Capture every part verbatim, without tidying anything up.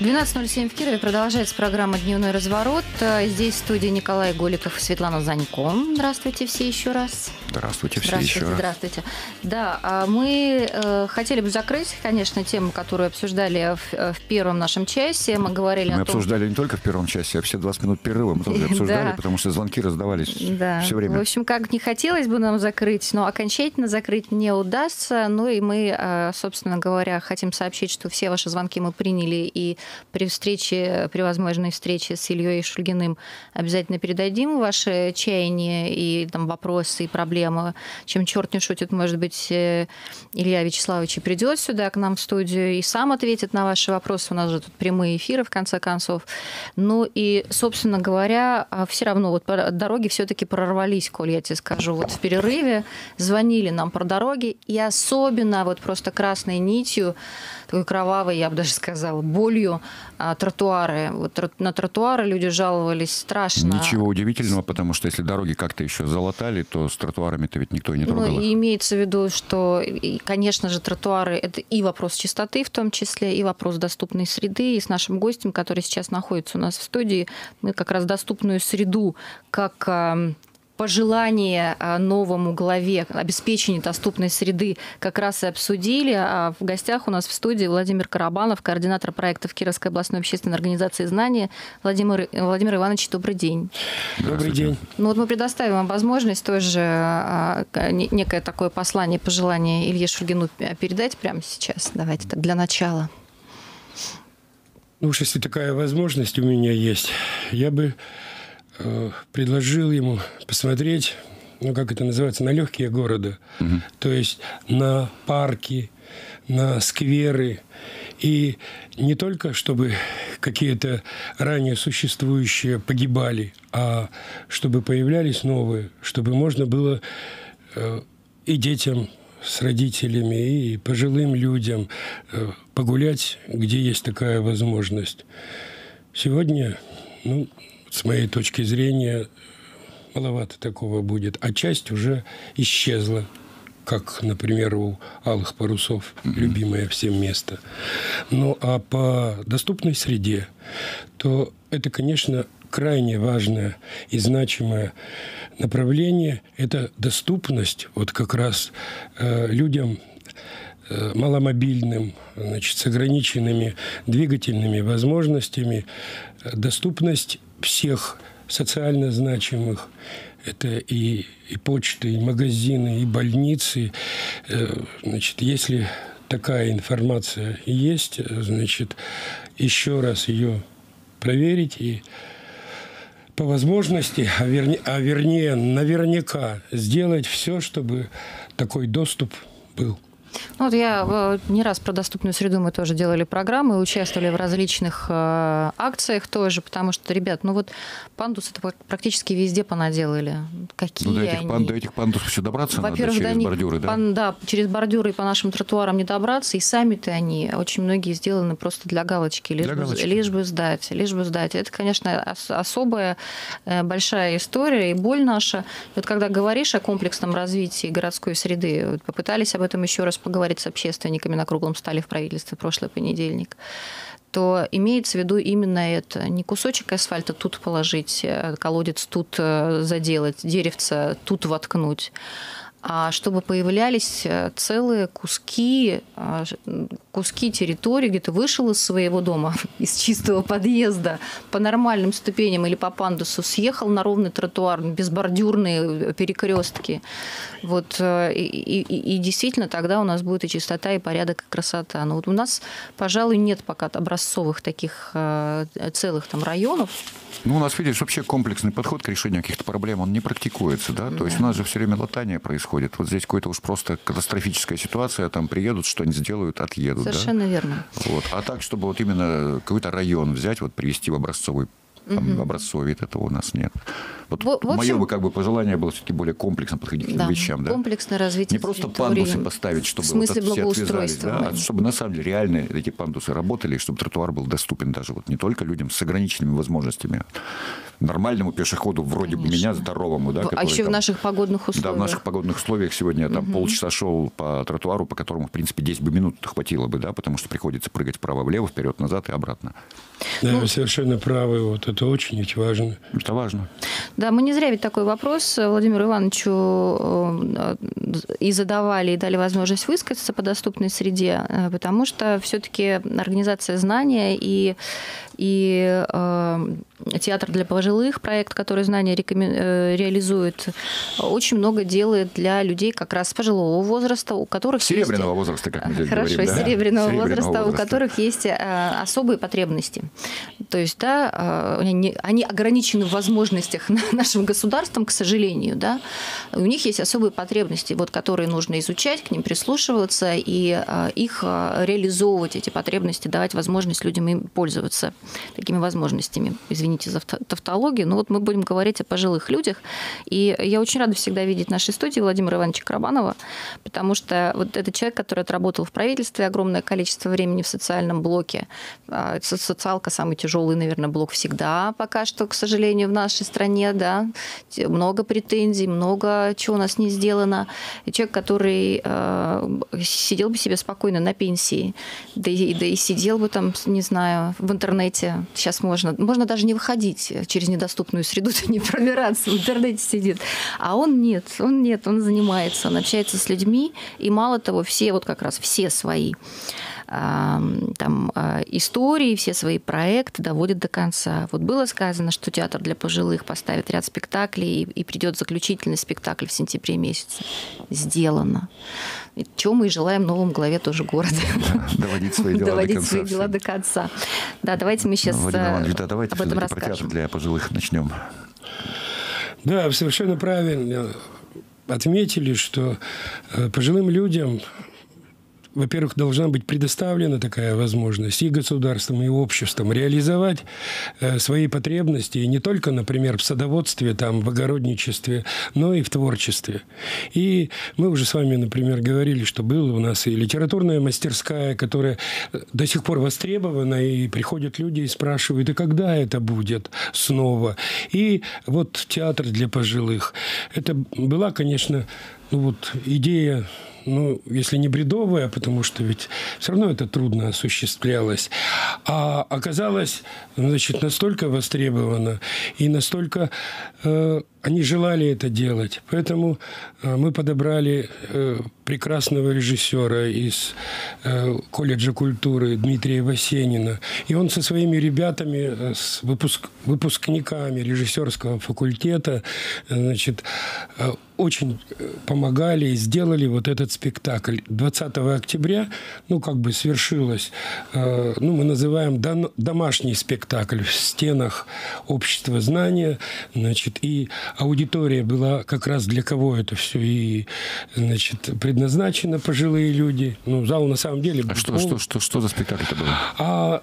двенадцать ноль семь в Кирове. Продолжается программа «Дневной разворот». Здесь в студии Николай Голиков и Светлана Занько. Здравствуйте все еще раз. Здравствуйте все здравствуйте, еще раз. Здравствуйте. Да, мы э, хотели бы закрыть, конечно, тему, которую обсуждали в, в первом нашем часе. Мы говорили мы о том... обсуждали не только в первом часе, а все двадцать минут перерыва мы тоже обсуждали, да. потому что звонки раздавались да. все время. В общем, как не хотелось бы нам закрыть, но окончательно закрыть не удастся. Ну и мы, собственно говоря, хотим сообщить, что все ваши звонки мы приняли, и при встрече, при возможной встрече с Ильей Шульгиным обязательно передадим ваши чаяния и там, вопросы и проблемы. Чем черт не шутит, может быть, Илья Вячеславович и придет сюда к нам в студию и сам ответит на ваши вопросы. У нас же тут прямые эфиры, в конце концов. Ну и, собственно говоря, все равно вот дороги все-таки прорвались, Коль, я тебе скажу. Вот в перерыве звонили нам про дороги, и особенно вот просто красной нитью, такой кровавой, я бы даже сказала, болью, тротуары. Вот на тротуары люди жаловались страшно. Ничего удивительного, потому что если дороги как-то еще залатали, то с тротуарами-то ведь никто и не трогал. Ну, и имеется в виду, что, конечно же, тротуары – это и вопрос чистоты в том числе, и вопрос доступной среды. И с нашим гостем, который сейчас находится у нас в студии, мы как раз доступную среду как пожелание новому главе обеспечения доступной среды как раз и обсудили. А в гостях у нас в студии Владимир Карабанов, координатор проектов Кировской областной общественной организации «Знания». Владимир, Владимир Иванович, добрый день. Добрый день. Ну вот мы предоставим вам возможность тоже некое такое послание, пожелание Илье Шульгину передать прямо сейчас. Давайте так для начала. Ну уж если такая возможность у меня есть, я бы предложил ему посмотреть, ну, как это называется, на легкие города. Угу. То есть на парки, на скверы. И не только, чтобы какие-то ранее существующие погибали, а чтобы появлялись новые, чтобы можно было и детям с родителями, и пожилым людям погулять, где есть такая возможность. Сегодня, ну, с моей точки зрения, маловато такого будет. А часть уже исчезла, как, например, у «Алых парусов», mm-hmm. любимое всем место. Ну, а по доступной среде, то это, конечно, крайне важное и значимое направление. Это доступность вот как раз э, людям, маломобильным, значит, с ограниченными двигательными возможностями, доступность всех социально значимых. Это и, и почты, и магазины, и больницы. Значит, если такая информация есть, значит, еще раз ее проверить и по возможности, а вернее, а вернее наверняка сделать все, чтобы такой доступ был. Ну, вот я не раз про доступную среду мы тоже делали программы, участвовали в различных э, акциях тоже, потому что, ребят, ну вот пандусы-то практически везде понаделали. Какие ну, до этих, они? Пан, до этих пандусов еще добраться надо через да, бордюры, да? Пан, да, через бордюры и по нашим тротуарам не добраться, и сами-то они, очень многие сделаны просто для галочки, лишь, для бы, галочки. лишь бы сдать, лишь бы сдать. Это, конечно, особая большая история и боль наша. Вот когда говоришь о комплексном развитии городской среды, вот попытались об этом еще раз поговорить с общественниками на круглом столе в правительстве в прошлый понедельник, то имеется в виду именно это. Не кусочек асфальта тут положить, колодец тут заделать, деревце тут воткнуть, а чтобы появлялись целые куски, куски территории, где ты вышел из своего дома, из чистого подъезда, по нормальным ступеням или по пандусу, съехал на ровный тротуар, безбордюрные перекрестки. Вот, и, и, и действительно тогда у нас будет и чистота, и порядок, и красота. Но вот у нас, пожалуй, нет пока образцовых таких целых там районов. Ну, у нас, видишь, вообще комплексный подход к решению каких-то проблем, он не практикуется, да? То да. есть у нас же все время латание происходит. Вот здесь какая-то уж просто катастрофическая ситуация, там приедут, что-нибудь сделают, отъедут. Совершенно да? верно. Вот. А так, чтобы вот именно какой-то район взять, вот привести в образцовый, там, угу. образцовый вид, этого у нас нет. Вот в, в общем, мое бы как бы пожелание было все-таки более комплексно подходить к да, этим вещам. Да? Комплексное развитие. Не просто пандусы поставить, чтобы в смысле вот все отвязались, да, а чтобы на самом деле реально эти пандусы работали, и чтобы тротуар был доступен даже вот не только людям с ограниченными возможностями, нормальному пешеходу вроде Конечно. бы меня, здоровому. Да, а еще там, в наших погодных условиях. Да, в наших погодных условиях сегодня я там угу. полчаса шел по тротуару, по которому, в принципе, десять бы минут хватило бы, да, потому что приходится прыгать вправо-влево, вперед-назад и обратно. Да, ну, вы совершенно правы. Вот это очень ведь важно. Это важно. Да, мы не зря ведь такой вопрос Владимиру Ивановичу и задавали, и дали возможность высказаться по доступной среде, потому что все-таки организация знания и, и э, театр для пожилых, проект, который знания рекомен... реализует, очень много делает для людей как раз пожилого возраста, у которых серебряного есть... возраста, как мы здесь Хорошо, говорим. Да? серебряного, серебряного возраста, возраста, у которых есть особые потребности. То есть, да, они, они ограничены в возможностях нашим государством, к сожалению, да. У них есть особые потребности, вот, которые нужно изучать, к ним прислушиваться и их реализовывать, эти потребности, давать возможность людям им пользоваться такими возможностями. Извините за тавтологию, но вот мы будем говорить о пожилых людях. И я очень рада всегда видеть в нашей студии Владимира Ивановича Карабанова, потому что вот это человек, который отработал в правительстве огромное количество времени в социальном блоке. Социалка самый тяжелый, наверное, блок всегда пока что, к сожалению, в нашей стране, да. Много претензий, много чего у нас не сделано. И человек, который э, сидел бы себе спокойно на пенсии, да и, да и сидел бы там, не знаю, в интернете. Сейчас можно, можно даже не выходить через недоступную среду, не пробираться, в интернете сидит. А он нет, он нет, он занимается, он общается с людьми, и мало того, все, вот как раз все свои там, истории, все свои проекты доводят до конца. Вот было сказано, что театр для пожилых поставит ряд спектаклей, и, и придет заключительный спектакль в сентябре месяце. Сделано. И чего мы и желаем новому главе тоже города. Доводить свои дела Доводить до конца. свои дела до конца. Да, давайте мы сейчас Владимир Иванович, да, давайте об этом про театр расскажем. для пожилых начнем. Да, вы совершенно правильно отметили, что пожилым людям, во-первых, должна быть предоставлена такая возможность и государством, и обществом реализовать э, свои потребности и не только, например, в садоводстве, там, в огородничестве, но и в творчестве. И мы уже с вами, например, говорили, что была у нас и литературная мастерская, которая до сих пор востребована, и приходят люди и спрашивают, и когда это будет снова? И вот театр для пожилых. Это была, конечно, ну вот идея, ну, если не бредовая, потому что ведь все равно это трудно осуществлялось, а оказалось, значит, настолько востребовано и настолько э, они желали это делать. Поэтому э, мы подобрали э, прекрасного режиссера из э, колледжа культуры Дмитрия Васенина. И он со своими ребятами, с выпуск, выпускниками режиссерского факультета, значит, э, очень помогали и сделали вот этот спектакль. двадцатого октября, ну, как бы свершилось, э, ну, мы называем дом, домашний спектакль в стенах общества знания, значит, и аудитория была как раз для кого это все и, значит, предназначено, пожилые люди. Ну, зал на самом деле... А что, что, что, что за спектакль-то был? А...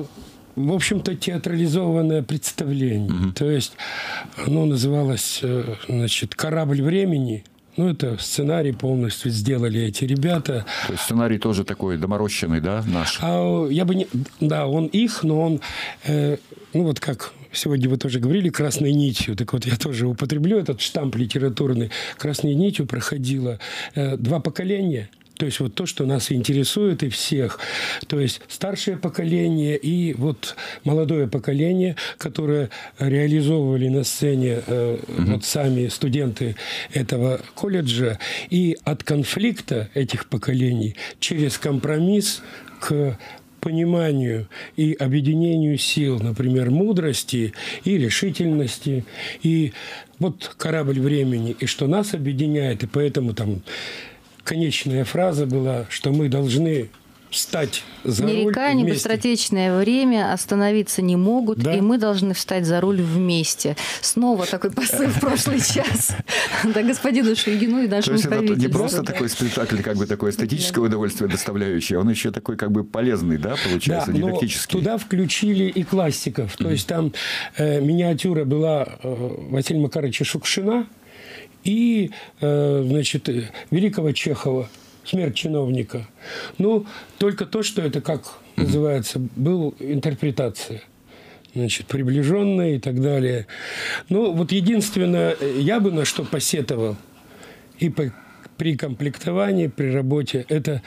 В общем-то, театрализованное представление. Угу. То есть оно называлось, значит, «Корабль времени». Ну, это сценарий полностью сделали эти ребята. То есть сценарий тоже такой доморощенный, да, наш? А, я бы не... Да, он их, но он... Э, ну, вот как... Сегодня вы тоже говорили красной нитью. Так вот, я тоже употреблю этот штамп литературный. Красной нитью проходило э, два поколения. То есть вот то, что нас интересует и всех. То есть старшее поколение и вот молодое поколение, которое реализовывали на сцене э, mm-hmm. вот сами студенты этого колледжа. И от конфликта этих поколений через компромисс к пониманию и объединению сил, например, мудрости и решительности. И вот «Корабль времени», и что нас объединяет, и поэтому там... Конечная фраза была, что мы должны встать за ни руль река, ни вместе. быстротечное время остановиться не могут, Да. и мы должны встать за руль вместе. Снова такой посыл в прошлый час. Да, господину Шульгину и То нашему есть это не правительству. просто такой спектакль, как бы такое эстетическое удовольствие доставляющий, он еще такой как бы полезный, да, получается, Да, но дидактический. туда включили и классиков. То есть там э, миниатюра была э, Василия Макаровича Шукшина и, э, значит, э, великого Чехова «Смерть чиновника». Ну, только то, что это, как называется, был интерпретация. Значит, приближенная и так далее. Ну, вот единственное, я бы на что посетовал и по, при комплектовании, при работе, это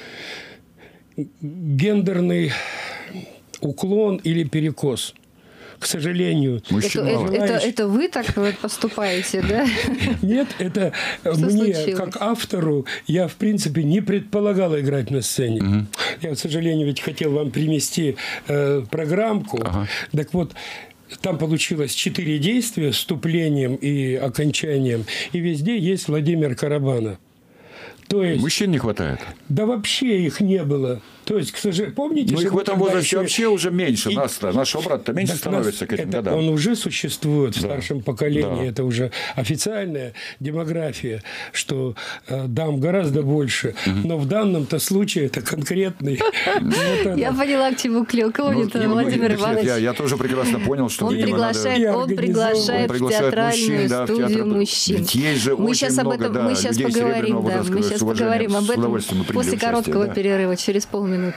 гендерный уклон или перекос. К сожалению. Мужчин Это, мало. это, это, это вы так вот поступаете, да? Нет, это Что мне, случилось? как автору, я, в принципе, не предполагала играть на сцене. Мгм. Я, к сожалению, ведь хотел вам принести э, программку. Ага. Так вот, там получилось четыре действия с вступлением и окончанием. И везде есть Владимир Карабанов. То есть, Мужчин не хватает. да вообще их не было. То есть, к сожалению, помните, Ну, что их в мы этом тогда возрасте еще- вообще уже меньше. И- Нас-то, нашего брата-то меньше Так становится нас- к этим это годам. Он уже существует в Да. старшем поколении. Да. Это уже официальная демография, что э, дам гораздо больше. Но в данном-то случае это конкретный. Вот это. Я поняла, к чему клё- клонит Ну, не- Владимир нет, Иванович. Я, я тоже прекрасно понял, что, Он видимо, надо- приглашает, И он организовывает. приглашает Он в приглашает театральную мужчин, да, в студию театр. мужчин. Ведь есть же мы очень сейчас об много, этом, да, мы сейчас людей поговорим, серебряного да, возраста, мы с сейчас уважением, поговорим об с этом удовольствием мы примем после участие, короткого да. перерыва, через полминуты.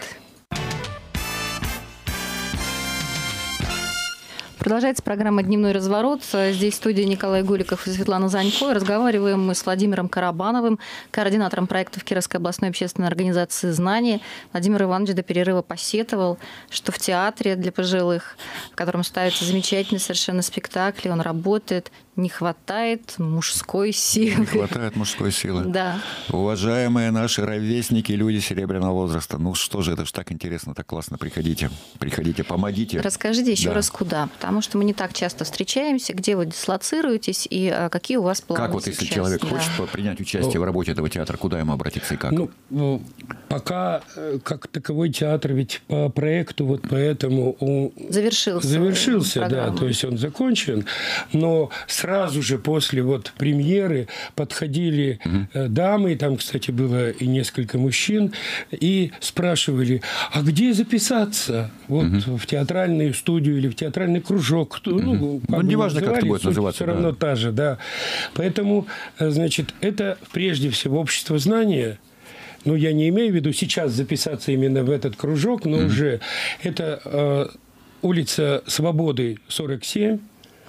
Продолжается программа «Дневной разворот». Здесь в студии Николай Голиков и Светлана Занько. Разговариваем мы с Владимиром Карабановым, координатором проектов Кировской областной общественной организации «Знание». Владимир Иванович до перерыва посетовал, что в театре для пожилых, в котором ставятся замечательные совершенно спектакли, он работает, не хватает мужской силы. Не хватает мужской силы. Да. Уважаемые наши ровесники, люди серебряного возраста, ну что же, это же так интересно, так классно. Приходите, приходите, помогите. Расскажите еще Да. раз, куда. Потому что мы не так часто встречаемся, где вы дислоцируетесь и а, какие у вас планы Как вот если сейчас? человек Да. хочет принять участие в работе этого театра, куда ему обратиться и как? Ну, ну, пока э, как таковой театр, ведь по проекту, вот поэтому он Завершился. завершился, да, программа. то есть он закончен, но сразу же после вот премьеры подходили э, дамы, и там, кстати, было и несколько мужчин, и спрашивали, а где записаться? Вот в театральную студию или в театральный кружок? Кто- Ну, Ну, бы неважно, как это называли, будет суть называться, все равно да. та же, да. Поэтому, э, значит, это прежде всего общество знания. Ну, я не имею в виду сейчас записаться именно в этот кружок, но уже это э, улица Свободы, сорок семь,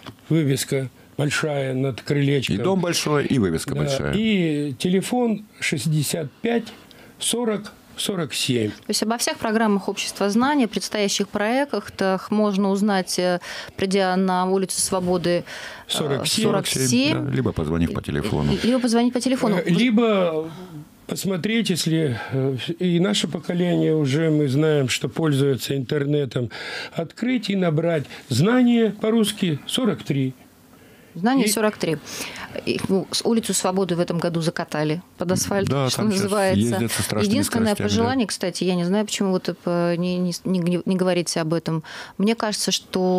вывеска большая над крылечком. И дом большой, и вывеска Да, большая. и телефон шестьдесят пять сорок сорок семь. То есть обо всех программах общества знания, предстоящих проектах можно узнать, э, придя на улицу Свободы э, сорок семь. сорок семь, Да, либо позвонив по телефону. либо позвонить по телефону. Э, Либо посмотреть, если э, и наше поколение уже, мы знаем, что пользуется интернетом, открыть и набрать знания по-русски сорок три. Знание И- сорок три. И, ну, с улицу Свободы в этом году закатали под асфальт, Да, что там сейчас называется. ездят со страшными Единственное скоростями, пожелание, кстати, я не знаю, почему вы так, э, не, не, не, не говорите об этом. Мне кажется,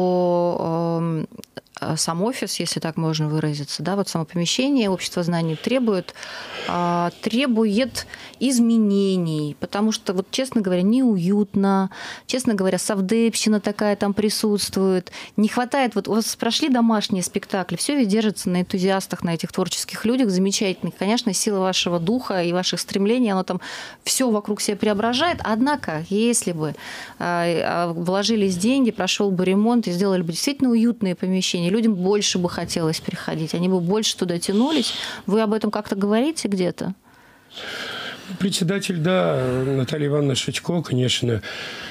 что эм, э, сам офис, если так можно выразиться, да, вот само помещение общество знаний требует, э, требует изменений, потому что, вот, честно говоря, неуютно, честно говоря, совдепщина такая там присутствует, не хватает, вот у вас прошли домашние спектакли, все ведь держится на энтузиастах, на этих творческих людях замечательных. Конечно, сила вашего духа и ваших стремлений, оно там все вокруг себя преображает. Однако, если бы э, вложились деньги, прошел бы ремонт и сделали бы действительно уютные помещения, людям больше бы хотелось приходить, они бы больше туда тянулись. Вы об этом как-то говорите где-то? Председатель, да, Наталья Ивановна Шичко, конечно,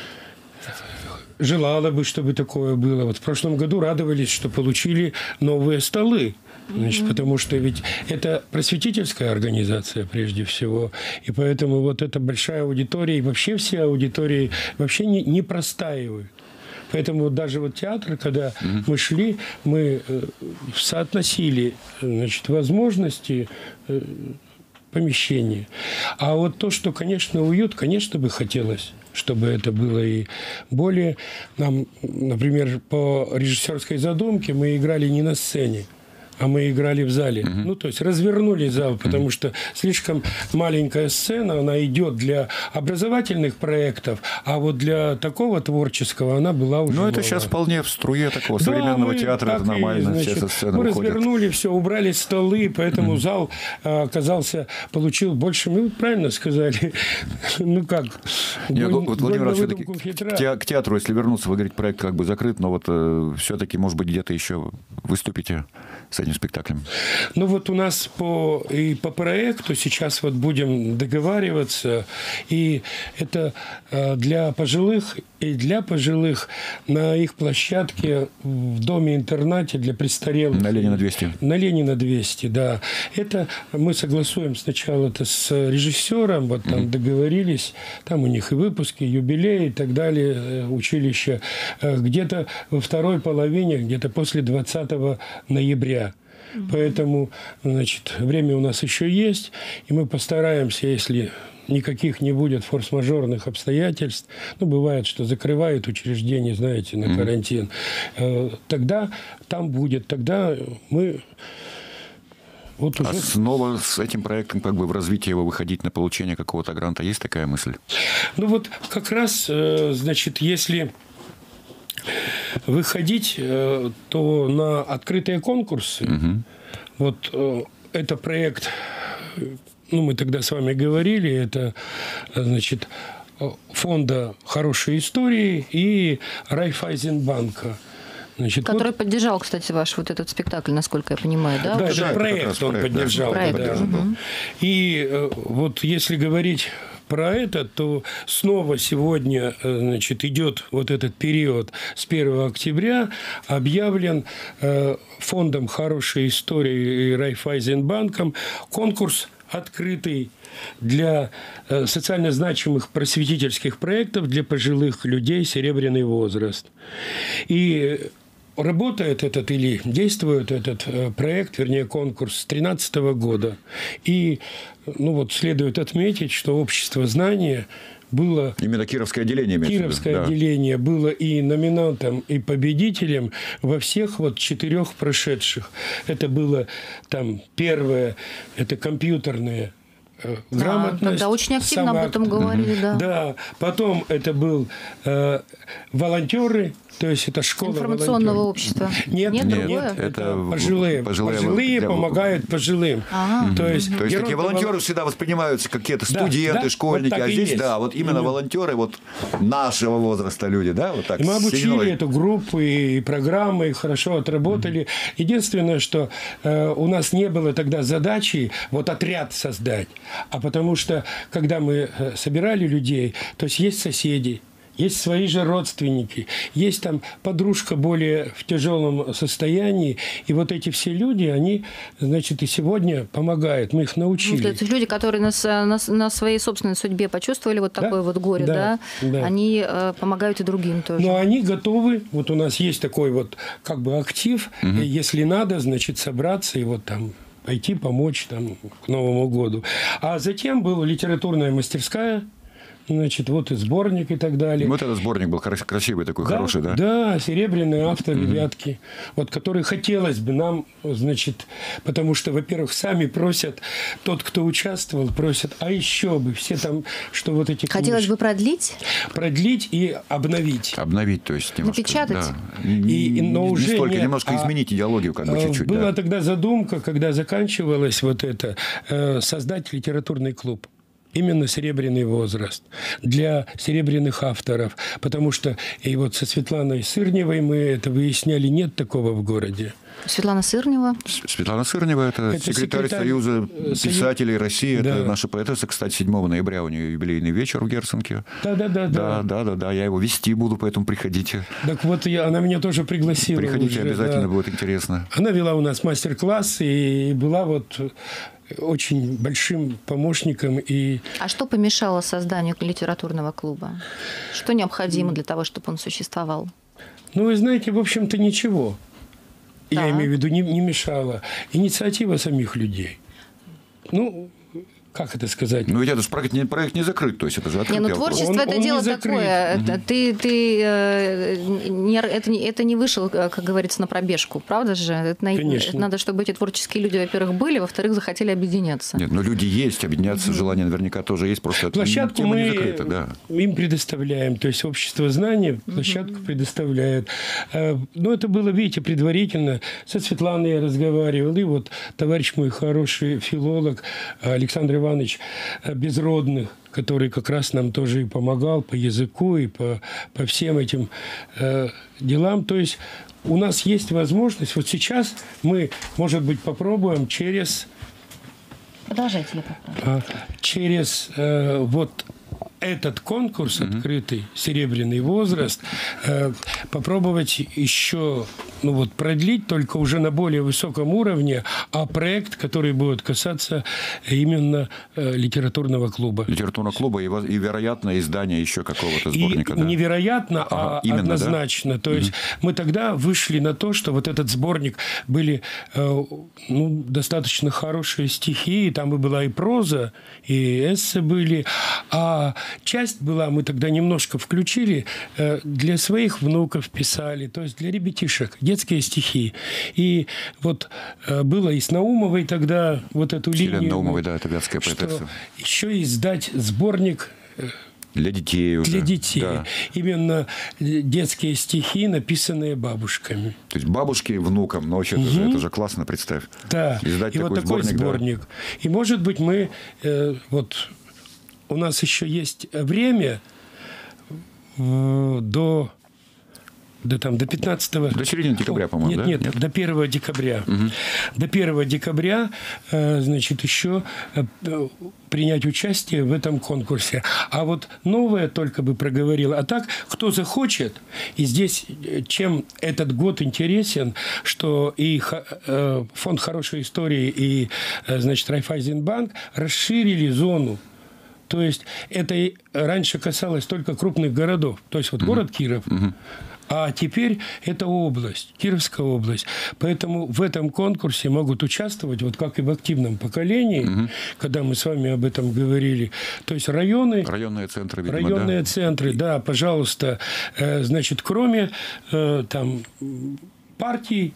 желала бы, чтобы такое было. Вот в прошлом году радовались, что получили новые столы. Значит, mm-hmm. Потому что ведь это просветительская организация прежде всего. И поэтому вот эта большая аудитория, и вообще все аудитории вообще не, не простаивают. Поэтому даже вот театр, когда mm-hmm. мы шли, мы э, соотносили, значит, возможности э, помещения. А вот то, что, конечно, уют, конечно, бы хотелось, чтобы это было и более... Нам, например, по режиссерской задумке мы играли не на сцене, а мы играли в зале. Uh-huh. Ну, то есть развернули зал, потому uh-huh. что слишком маленькая сцена, она идет для образовательных проектов, а вот для такого творческого она была уже... Ну, это сейчас вполне в струе такого да, современного театра, это нормально, и, значит, все со сцены мы выходят. Развернули все, убрали столы, поэтому uh-huh. зал оказался, получил больше, ну, правильно сказали, ну как... Нет, голь, вот, Владимир Иванович, к театру, если вернуться, вы говорите, проект как бы закрыт, но вот э, все-таки, может быть, где-то еще выступите с этим спектаклем? Ну вот у нас по, и по проекту сейчас вот будем договариваться, и это для пожилых, и для пожилых на их площадке в доме-интернате для престарелых. На Ленина двести. На Ленина двести, да. Это мы согласуем сначала это с режиссером, вот там mm-hmm. договорились, там у них и выпуски, и юбилеи и так далее, училища, где-то во второй половине, где-то после двадцатого ноября. Поэтому, значит, время у нас еще есть, и мы постараемся, если никаких не будет форс-мажорных обстоятельств, ну, бывает, что закрывают учреждение, знаете, на карантин, mm-hmm. тогда там будет, тогда мы... Вот уже... А снова с этим проектом, как бы в развитии его выходить на получение какого-то гранта, есть такая мысль? Ну, вот как раз, значит, если... выходить, то на открытые конкурсы, угу. вот это проект, ну, мы тогда с вами говорили, это, значит, фонда «Хорошие истории» и Райффайзенбанка. Значит, который вот... поддержал, кстати, ваш вот этот спектакль, насколько я понимаю, да? Да, это да, проект он проект, поддержал. Да. Проект, да. Угу. И вот если говорить про это, то снова сегодня, значит, идет вот этот период с первого октября, объявлен фондом «Хорошие истории» и Райффайзенбанком конкурс открытый для социально значимых просветительских проектов для пожилых людей «Серебряный возраст». И работает этот или действует этот проект, вернее, конкурс с две тысячи тринадцатого года. И, ну вот, следует отметить, что общество знания было... Именно Кировское отделение. Кировское да. отделение было и номинантом, и победителем во всех вот четырех прошедших. Это было там первое, это компьютерные грамотность. Да, тогда очень активно самоак... об этом говорили, угу. да. Да, потом это был э, волонтеры, то есть это школа информационного волонтеров. общества. Нет, нет, нет, нет это, это пожилые. Пожилые, пожилые для... помогают пожилым. Ага. То есть, то есть такие волонтеры вол... всегда воспринимаются как какие-то студенты, да, школьники, вот а здесь, есть. да, вот именно, именно волонтеры вот нашего возраста люди, да, вот так. И мы обучили сединой. эту группу и программы, и хорошо отработали. Mm-hmm. Единственное, что э, у нас не было тогда задачи вот отряд создать, а потому что когда мы собирали людей, то есть есть соседи, есть свои же родственники, есть там подружка более в тяжелом состоянии, и вот эти все люди, они, значит, и сегодня помогают, мы их научили. Ну, то есть люди, которые на, на, на своей собственной судьбе почувствовали вот такое да? вот горе, да, да, да. они э, помогают и другим тоже. Но они готовы, вот у нас есть такой вот как бы актив, угу. если надо, значит, собраться и вот там пойти помочь там к Новому году. А затем была литературная мастерская, значит, вот и сборник и так далее. Вот этот сборник был красивый такой, да, хороший, да? Да, серебряный автор mm-hmm. Вятки, вот, который хотелось бы нам, значит, потому что, во-первых, сами просят, тот, кто участвовал, просят, а еще бы, все там, что вот эти хотелось книжки, бы продлить? Продлить и обновить. Обновить, то есть немножко. Напечатать? Да. И, но не уже столько, нет, немножко а изменить идеологию, как бы чуть-чуть. Была да. тогда задумка, когда заканчивалось вот это, создать литературный клуб. Именно «Серебряный возраст» для серебряных авторов. Потому что и вот со Светланой Сырневой мы это выясняли, нет такого в городе. Светлана Сырнева? Светлана Сырнева – это, это секретарь, секретарь Союза писателей Союз... России. Да. Это наша поэтесса. Кстати, седьмого ноября у нее юбилейный вечер в Герценке. Да, да, да. Да, да, да, да. Я его вести буду, поэтому приходите. Так вот, я, она меня тоже пригласила. Приходите, уже, обязательно да. будет интересно. Она вела у нас мастер-класс и была вот очень большим помощником. И... А что помешало созданию литературного клуба? Что необходимо для того, чтобы он существовал? Ну, вы знаете, в общем-то, ничего. Я да. имею в виду, не, не мешало. Инициатива самих людей. Ну, как это сказать? Ну, ведь это же проект не, проект не закрыт, то есть это же открытый. Не, ну творчество Он- это он дело не закрыт. такое. Это, ты, ты, э, не, это, не, это не вышел, как говорится, на пробежку, правда же? Это, на- Конечно. это надо, чтобы эти творческие люди, во-первых, были, во-вторых, захотели объединяться. Нет, но люди есть, объединяться, желание наверняка тоже есть, просто Площадку тема мы не закрыта, да. им предоставляем, то есть общество знаний площадку предоставляет. Э, Ну, это было, видите, предварительно. Со Светланой я разговаривал, и вот товарищ мой хороший филолог Александр Иванович э, Безродных, который как раз нам тоже и помогал по языку, и по, по всем этим э, делам. То есть у нас есть возможность, вот сейчас мы, может быть, попробуем через... Продолжайте, я попробую. А, через э, вот этот конкурс открытый, «Серебряный возраст», э, попробовать еще, ну вот, продлить, только уже на более высоком уровне, а проект, который будет касаться именно э, литературного клуба. Литературного клуба и, воз- и, вероятно, издание еще какого-то И сборника. да. невероятно, Ага, а именно, да? однозначно. То есть мы тогда вышли на то, что вот этот сборник были э, ну, достаточно хорошие стихи, и там и была и проза, и эссе были, а часть была, мы тогда немножко включили, э, для своих внуков писали, то есть для ребятишек, детские стихи. И вот э, было и с Наумовой тогда вот эту Елена линию. Наумовой, да, это вятская что поэтесса. еще издать сборник э, Для детей уже. для детей. Да. Именно детские стихи, написанные бабушками. То есть бабушки внукам, ну вообще, это, же, это же классно, представь. Да, Издать и такой вот такой сборник, сборник. да. И, может быть, мы... э, вот у нас еще есть время э, до... До, там, до пятнадцатого... До середины декабря, по-моему, нет, да? Нет, Нет? до первого декабря. До первого декабря, э, значит, еще э, э, принять участие в этом конкурсе. А вот новое только бы проговорила. А так, кто захочет, и здесь э, чем этот год интересен, что и ха- э, Фонд хорошей истории, и, э, значит, Райффайзенбанк расширили зону. То есть это и раньше касалось только крупных городов. То есть вот город Киров. А теперь это область, Кировская область. Поэтому в этом конкурсе могут участвовать, вот как и в активном поколении, угу. когда мы с вами об этом говорили, то есть районы, районные центры, видимо, районные да? центры, да, пожалуйста, э, значит, кроме э, там партий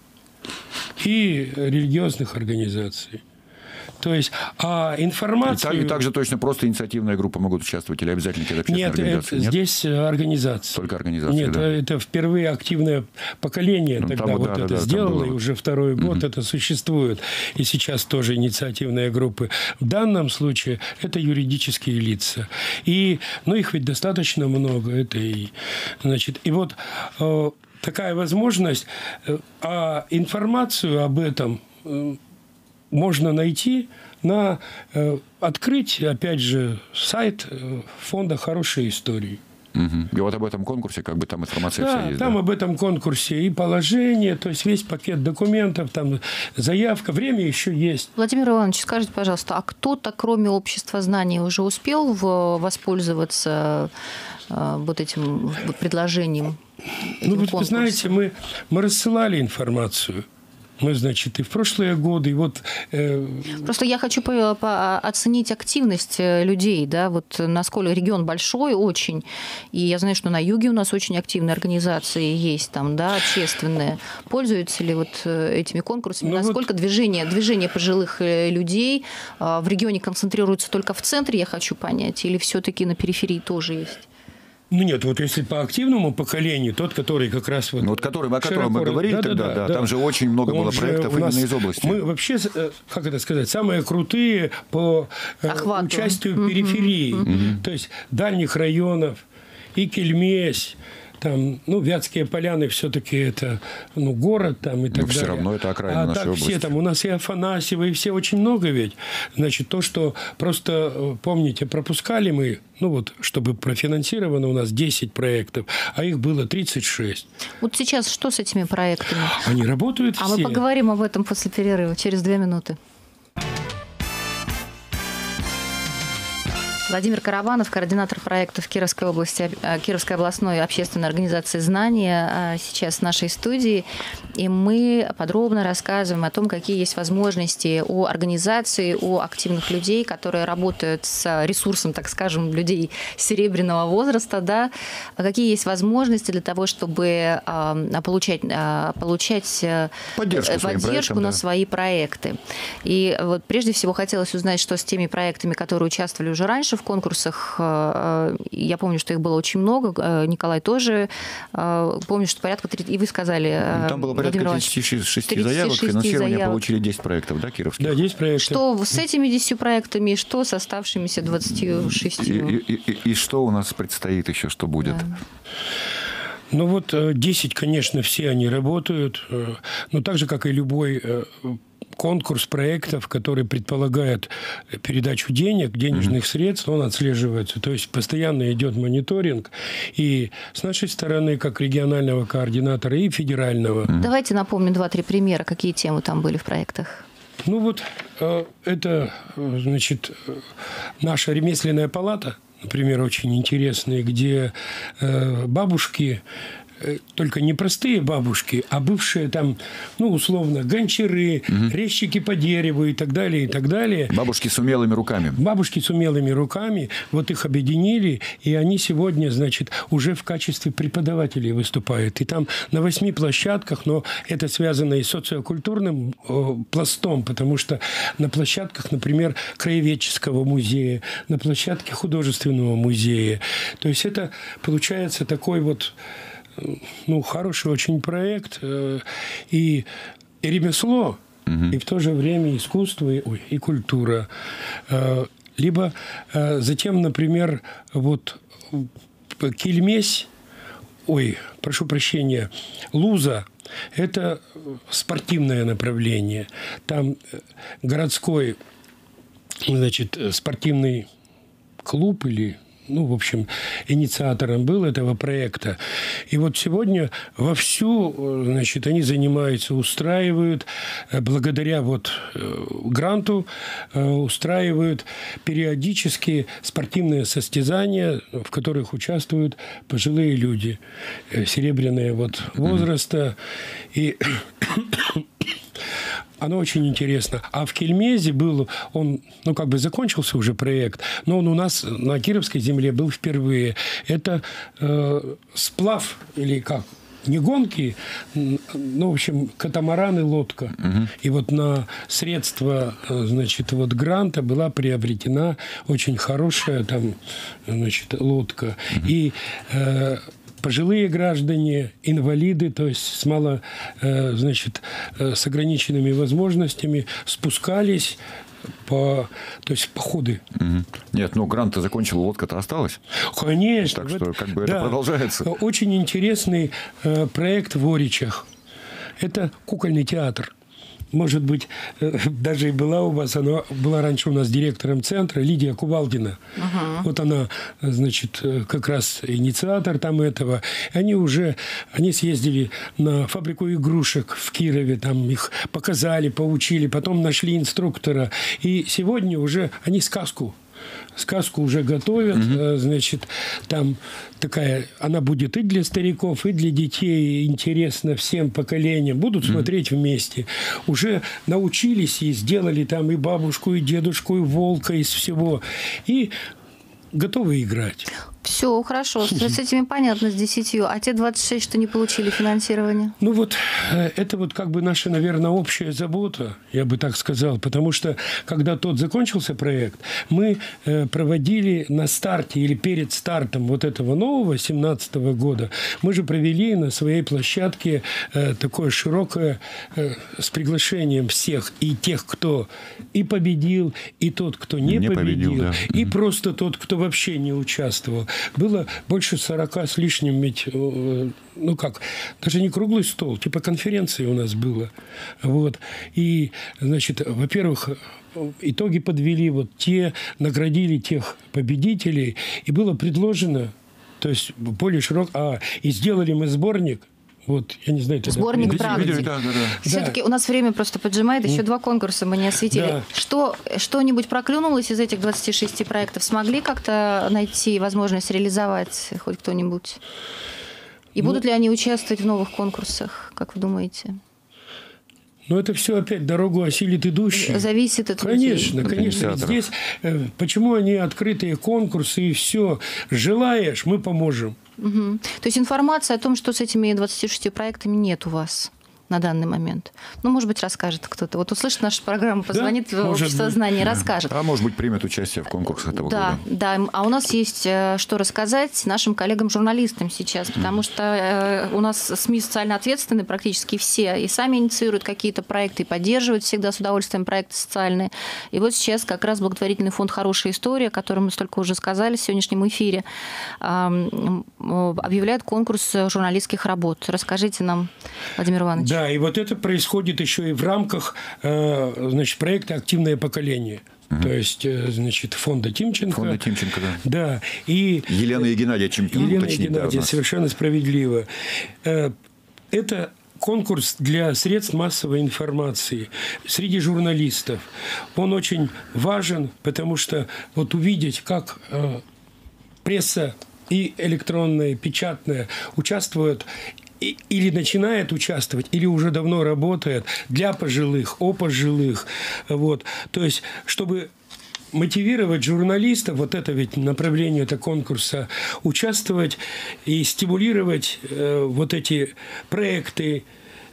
и религиозных организаций. То есть, а информацию... И, так, и также точно просто инициативная группа могут участвовать или обязательно какие-то общественные Нет, организации? это, Нет, здесь организации. Только организации, Нет, да. это впервые активное поколение Ну, тогда там, вот да, это да, да, сделало, было. и уже второй год угу. это существует. И сейчас тоже инициативные группы. В данном случае это юридические лица. И, ну, их ведь достаточно много. Это и, значит, и вот э, такая возможность, э, а информацию об этом э, можно найти на э, открыть, опять же, сайт э, фонда «Хорошие истории». Угу. И вот об этом конкурсе, как бы там информация Да, вся есть. там да? об этом конкурсе и положение, то есть весь пакет документов, там заявка, время еще есть. Владимир Иванович, скажите, пожалуйста, а кто-то, кроме общества знаний, уже успел в- воспользоваться э, вот этим вот предложением? Ну, этим вот вы конкурсом? знаете, мы, мы рассылали информацию. Мы, значит, и в прошлые годы, и вот... э, Просто я хочу по- по- оценить активность э, людей, да, вот насколько регион большой очень, и я знаю, что на юге у нас очень активные организации есть там, да, общественные. Пользуются ли вот э, этими конкурсами? Ну Насколько вот- движение, движение пожилых э, людей э, в регионе концентрируется только в центре, я хочу понять, или все-таки на периферии тоже есть? Ну, нет, вот если по активному поколению, тот, который как раз вот... Ну, вот который, о котором мы широко- говорили тогда, да, там же очень много Он было же проектов у нас- именно из области. Мы вообще, э, как это сказать, самые крутые по э, Охвату. участию в периферии. То есть дальних районов, и Кельмесь, там, ну, Вятские поляны все-таки это, ну, город там и так Но все далее. равно это окраина а нашей так все области. там, у нас и Афанасьева, и все очень много ведь. Значит, то, что просто, э, помните, пропускали мы, ну вот, чтобы профинансировано у нас десять проектов, а их было тридцать шесть. Вот сейчас что с этими проектами? Они работают А все. мы поговорим об этом после перерыва, через две минуты. Владимир Карабанов, координатор проекта в Кировской области, Кировской областной общественной организации «Знания», сейчас в нашей студии. И мы подробно рассказываем о том, какие есть возможности у организации, у активных людей, которые работают с ресурсом, так скажем, людей серебряного возраста, да, какие есть возможности для того, чтобы получать, получать поддержку, поддержку проектам, на да. свои проекты. И вот прежде всего хотелось узнать, что с теми проектами, которые участвовали уже раньше в конкурсах. Я помню, что их было очень много. Николай тоже. Помню, что порядка... И вы сказали... Там было порядка тридцати шести заявок. Финансирование заявок. Получили десять проектов, да, кировских? Да, десять проектов. Что с этими десятью проектами, что с оставшимися двадцатью шестью? И, и, и, и что у нас предстоит еще, что будет? Да. Ну вот десять, конечно, все они работают. Но так же, как и любой конкурс проектов, который предполагает передачу денег, денежных mm-hmm. средств, он отслеживается. То есть постоянно идет мониторинг. И с нашей стороны, как регионального координатора и федерального. Mm-hmm. Давайте напомним два-три примера, какие темы там были в проектах. Ну вот это, значит, наша ремесленная палата, например, очень интересная, где бабушки, только не простые бабушки, а бывшие там, ну, условно, гончары, угу. резчики по дереву и так далее, и так далее. Бабушки с умелыми руками. Бабушки с умелыми руками. Вот их объединили, и они сегодня, значит, уже в качестве преподавателей выступают. И там на восьми площадках, но это связано и с социокультурным э, пластом, потому что на площадках, например, краеведческого музея, на площадке художественного музея. То есть это получается такой вот ну, хороший очень проект. И, и ремесло, угу. и в то же время искусство, и, ой, и культура. Либо затем, например, вот Кельмесь, ой, прошу прощения, Луза, это спортивное направление. Там городской, значит, спортивный клуб или... ну, в общем, инициатором был этого проекта. И вот сегодня вовсю, значит, они занимаются, устраивают, благодаря вот гранту, устраивают периодически спортивные состязания, в которых участвуют пожилые люди, серебряные вот возраста. И... Оно очень интересно. А в Кельмезе был, он, ну, как бы закончился уже проект, но он у нас на Кировской земле был впервые. Это э, сплав, или как, не гонки, ну, в общем, катамаран и лодка. Угу. И вот на средства, значит, вот гранта была приобретена очень хорошая там, значит, лодка. Угу. И... Э, пожилые граждане, инвалиды, то есть с мало, значит, с ограниченными возможностями спускались по, то есть походы. Угу. Нет, ну грант-то закончил, лодка-то осталась. Конечно. Так что это, как бы да, это продолжается. Очень интересный проект в Оричах. Это кукольный театр. Может быть, даже и была у вас, она была раньше у нас директором центра, Лидия Кувалдина. Uh-huh. Вот она, значит, как раз инициатор там этого. Они уже, они съездили на фабрику игрушек в Кирове, там их показали, поучили, потом нашли инструктора. И сегодня уже они сказку Сказку уже готовят, mm-hmm. значит, там такая, она будет и для стариков, и для детей, интересна всем поколениям, будут mm-hmm. смотреть вместе. Уже научились и сделали там и бабушку, и дедушку, и волка, из всего. И готовы играть. Все, хорошо. С, с этими понятно, с десятью. А те двадцать шесть, что не получили финансирование? Ну вот, это вот как бы наша, наверное, общая забота, я бы так сказал. Потому что, когда тот закончился проект, мы проводили на старте или перед стартом вот этого нового, семнадцатого года, мы же провели на своей площадке такое широкое с приглашением всех. И тех, кто и победил, и тот, кто не, не победил, победил да. и mm-hmm. просто тот, кто вообще не участвовал. Было больше сорока с лишним, ведь, ну как, даже не круглый стол, типа конференции у нас было. Вот. И, значит, во-первых, итоги подвели, вот те, наградили тех победителей, и было предложено, то есть более широк, а, и сделали мы сборник, Вот, я не знаю, сборник практик. Да, да, да. Все-таки да. У нас время просто поджимает, еще mm. два конкурса мы не осветили. Да. Что, что-нибудь проклюнулось из этих двадцати шести проектов? Смогли как-то найти возможность реализовать хоть кто-нибудь? И ну, будут ли они участвовать в новых конкурсах, как вы думаете? Но это все опять дорогу осилит идущий. Зависит от Конечно, людей. конечно. Здесь э, почему они открытые конкурсы и все. Желаешь, мы поможем. Угу. То есть информации о том, что с этими двадцатью шестью проектами, нет у вас на данный момент. Ну, может быть, расскажет кто-то. Вот услышит нашу программу, позвонит да, в общество знаний, расскажет. А может быть, примет участие в конкурсах этого да, года. Да, да. А у нас есть что рассказать нашим коллегам-журналистам сейчас, потому mm. что у нас СМИ социально ответственны практически все, и сами инициируют какие-то проекты, и поддерживают всегда с удовольствием проекты социальные. И вот сейчас как раз благотворительный фонд «Хорошая история», о котором мы столько уже сказали в сегодняшнем эфире, объявляет конкурс журналистских работ. Расскажите нам, Владимир Иванович. Да. Да, и вот это происходит еще и в рамках значит, проекта «Активное поколение». Угу. То есть, значит, фонда Тимченко. Фонда Тимченко, да. Да. И Елена и Геннадия Чемпион. Елена и Геннадия, да, совершенно справедливо. Это конкурс для средств массовой информации среди журналистов. Он очень важен, потому что вот увидеть, как пресса и электронная, и печатная участвуют или начинает участвовать, или уже давно работает для пожилых, о пожилых. Вот. То есть, чтобы мотивировать журналистов, вот это ведь направление этого конкурса, участвовать и стимулировать э, вот эти проекты,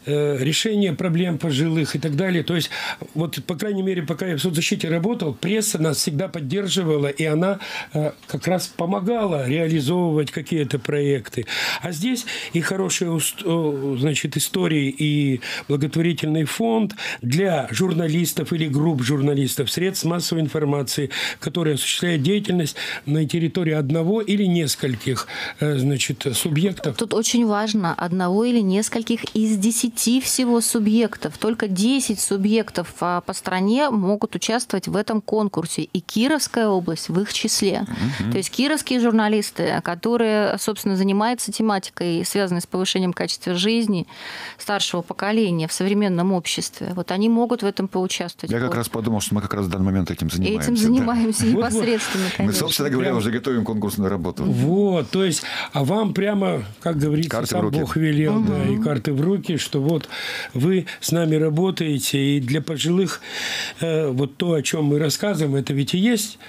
решение проблем пожилых и так далее. То есть, вот, по крайней мере, пока я в соцзащите работал, пресса нас всегда поддерживала, и она э, как раз помогала реализовывать какие-то проекты. А здесь и хорошие, значит, истории, и благотворительный фонд для журналистов или групп журналистов, средств массовой информации, которые осуществляют деятельность на территории одного или нескольких, э, значит, субъектов. Тут очень важно одного или нескольких из десяти всего субъектов. Только десять субъектов по стране могут участвовать в этом конкурсе. И Кировская область в их числе. Mm-hmm. То есть кировские журналисты, которые, собственно, занимаются тематикой, связанной с повышением качества жизни старшего поколения в современном обществе, вот они могут в этом поучаствовать. Я как раз подумал, что мы как раз в данный момент этим занимаемся. Этим занимаемся да. непосредственно, вот, вот. Мы, собственно говоря, уже готовим конкурсную работу. Вот, то есть, а вам прямо, как говорится, карты сам Бог велел, угу. да, и карты в руки, что вот вы с нами работаете, и для пожилых э, вот то, о чем мы рассказываем, это ведь и есть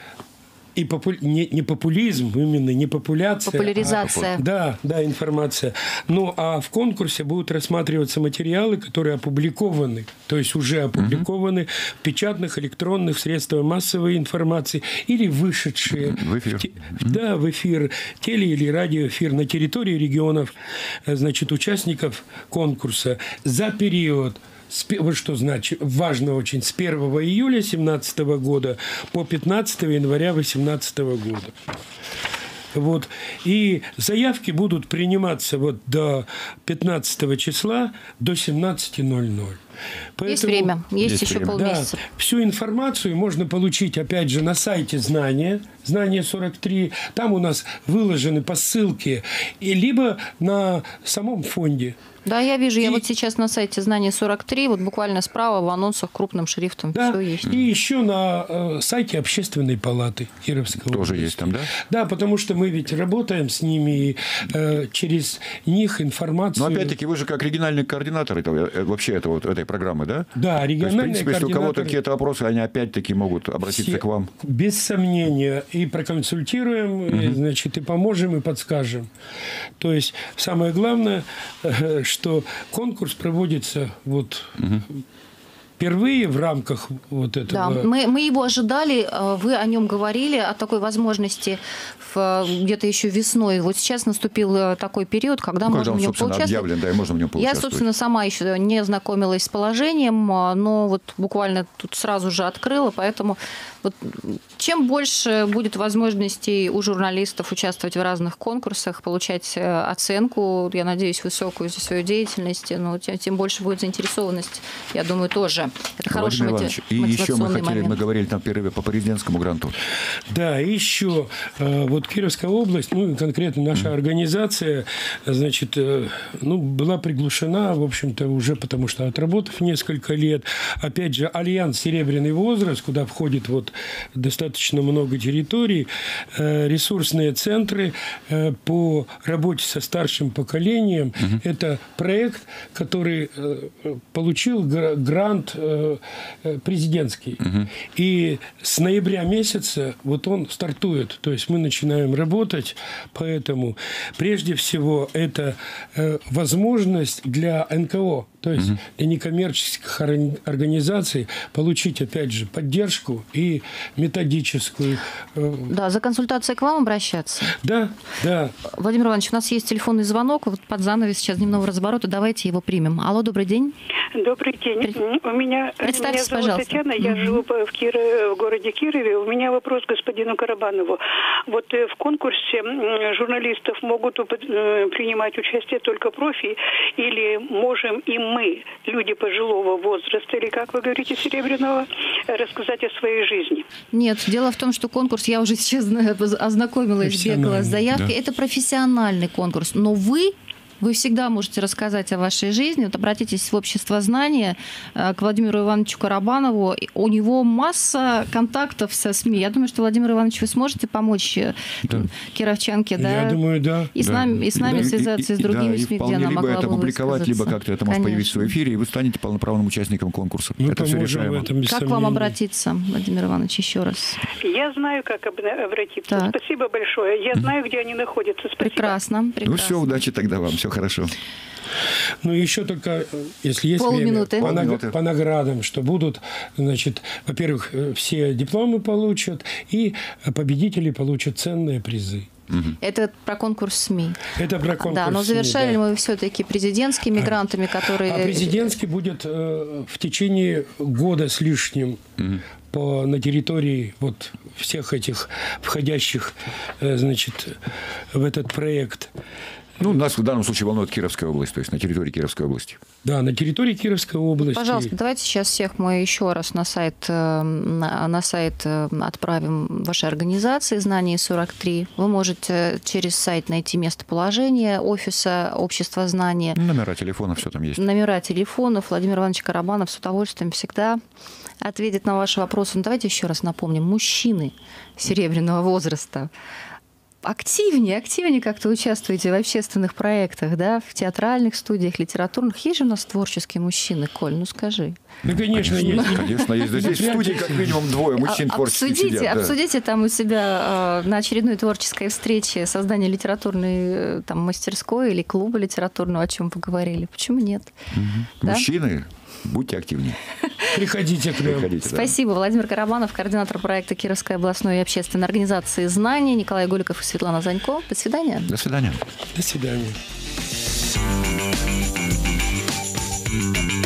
и попу... не, не популизм, именно не популяция. Популяризация. А, да, да, информация. Ну, а в конкурсе будут рассматриваться материалы, которые опубликованы, то есть уже опубликованы угу. в печатных, электронных средствах массовой информации или вышедшие в эфир. В те... угу. Да, в эфир, теле- или радиоэфир на территории регионов, значит, участников конкурса за период. Вот что значит, важно очень, с первого июля две тысячи семнадцатого года по пятнадцатого января две тысячи восемнадцатого года. Вот. И заявки будут приниматься вот до пятнадцатого числа до семнадцати ноль-ноль. Поэтому, есть время, есть, есть еще время. полмесяца. Да, всю информацию можно получить, опять же, на сайте «Знания», «Знания сорок три». Там у нас выложены по ссылке, и либо на самом фонде. Да, я вижу, и... я вот сейчас на сайте «Знания сорок три», вот буквально справа в анонсах крупным шрифтом да, все есть. И еще на э, сайте Общественной палаты Кировской области. Тоже есть там, да? Да, потому что мы ведь работаем с ними, и э, через них информацию... Но опять-таки вы же как региональный координатор этого, вообще этого, этой программы, да? Да, региональные координаторы. В принципе, если у кого-то какие-то вопросы, они опять-таки могут обратиться все, к вам. Без сомнения. И проконсультируем, угу. и, значит, и поможем, и подскажем. То есть самое главное, что конкурс проводится вот... Угу. впервые в рамках вот этого... Да, мы, мы его ожидали, вы о нем говорили, о такой возможности в, где-то еще весной. Вот сейчас наступил такой период, когда, ну, когда можно он, в нем поучаствовать. Объявлен, да, и можно в нем Я, собственно, сама еще не знакомилась с положением, но вот буквально тут сразу же открыла, поэтому вот чем больше будет возможностей у журналистов участвовать в разных конкурсах, получать оценку, я надеюсь, высокую за свою деятельность, но тем, тем больше будет заинтересованность, я думаю, тоже. Это хороший Владимир мотив... Иванович, и еще мы хотели, момент. мы говорили там в перерыве по президентскому гранту. Да, и еще вот Кировская область, ну, конкретно наша mm. организация, значит, ну, была приглашена, в общем-то, уже потому что отработав несколько лет, опять же, Альянс «Серебряный возраст», куда входит вот достаточно много территорий, ресурсные центры по работе со старшим поколением. Mm-hmm. Это проект, который получил грант президентский. Mm-hmm. И с ноября месяца вот он стартует. То есть мы начинаем работать, поэтому прежде всего это возможность для эн ка о, то есть угу. для некоммерческих организаций получить, опять же, поддержку и методическую. Да, за консультацией к вам обращаться? Да, да. Владимир Иванович, у нас есть телефонный звонок, вот под занавес сейчас дневного разворота, давайте его примем. Алло, добрый день. Добрый день. При... У меня, Представьтесь, меня зовут пожалуйста. Татьяна, я угу. живу в, Кир... в городе Кирове. У меня вопрос господину Карабанову. Вот в конкурсе журналистов могут принимать участие только профи, или можем и мы, люди пожилого возраста, или, как вы говорите, серебряного, рассказать о своей жизни? Нет, дело в том, что конкурс, я уже сейчас ознакомилась, бегала с заявкой, да. Это профессиональный конкурс, но вы... Вы всегда можете рассказать о вашей жизни. Вот обратитесь в общество знания к Владимиру Ивановичу Карабанову. У него масса контактов со СМИ. Я думаю, что, Владимир Иванович, вы сможете помочь да. кировчанке, да? Я думаю, да. И с да. нами, и с нами да. связаться, и, и с другими да, СМИ, вполне, где она либо могла это бы публиковать, либо как-то это может появиться в эфире, и вы станете полноправным участником конкурса. Мы это все решаемо. этом, как к вам обратиться, Владимир Иванович, еще раз? Я знаю, как обратиться. Так. Спасибо большое. Я знаю, где они находятся. Спасибо. Прекрасно. прекрасно. Ну все, удачи тогда вам, все хорошо. Ну, еще только, если есть Полминуты. время, по, Полминуты. по наградам, что будут, значит, во-первых, все дипломы получат, и победители получат ценные призы. Это про конкурс СМИ. Это про конкурс Да, но завершали СМИ, да. мы все-таки президентскими грантами, которые... А президентский будет э, в течение года с лишним mm-hmm. по, на территории вот всех этих входящих, э, значит, в этот проект. Ну, нас в данном случае волнует Кировская область, то есть на территории Кировской области. Да, на территории Кировской области. Пожалуйста, давайте сейчас всех мы еще раз на сайт, на, на сайт отправим вашей организации «Знание сорок три». Вы можете через сайт найти местоположение офиса общества знания. Номера телефонов, все там есть. Номера телефонов. Владимир Иванович Карабанов с удовольствием всегда ответит на ваши вопросы. Но давайте еще раз напомним. Мужчины серебряного возраста, активнее, активнее как-то участвуете в общественных проектах, да, в театральных студиях, литературных. Есть же у нас творческие мужчины, Коль, ну скажи. Ну, конечно, конечно есть. Конечно, есть. Да здесь в студии как минимум двое мужчин творческих обсудите, сидят. Да. Обсудите там у себя на очередной творческой встрече создание литературной там, мастерской или клуба литературного, о чем вы говорили. Почему нет? Угу. Да? Мужчины, будьте активнее. Приходите к нам. Приходите, Спасибо. Да. Владимир Карабанов, координатор проекта Кировской областной и общественной организации «Знания», Николай Голиков и Светлана Занько. До свидания. До свидания. До свидания.